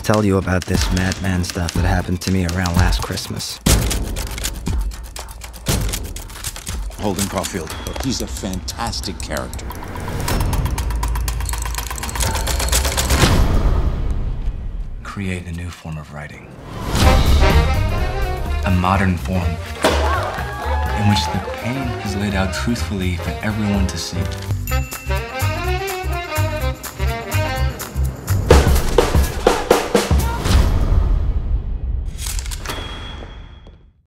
just tell you about this madman stuff that happened to me around last Christmas. Holden Caulfield. He's a fantastic character. Create a new form of writing. A modern form in which the pain is laid out truthfully for everyone to see.